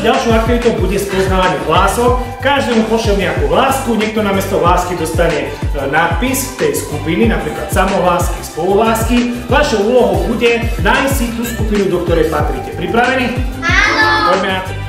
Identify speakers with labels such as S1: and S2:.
S1: ďalšou aktivitou bude spoznávanie hlások. Každému pošlem nejakú hlásku, niekto namiesto hlásky dostane nápis tej skupiny, napríklad samohlásky, spoluhlásky. Vašou úlohou bude nájsť si tú skupinu, do ktorej patríte. Pripravení?
S2: Áno!
S1: Poďme na to.